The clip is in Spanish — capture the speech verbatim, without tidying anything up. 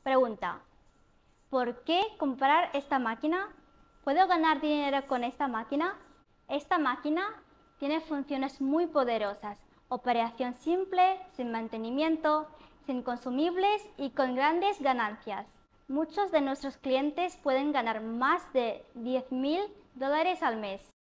Pregunta: ¿por qué comprar esta máquina? ¿Puedo ganar dinero con esta máquina? Esta máquina tiene funciones muy poderosas: operación simple, sin mantenimiento, sin consumibles y con grandes ganancias. Muchos de nuestros clientes pueden ganar más de diez mil dólares al mes.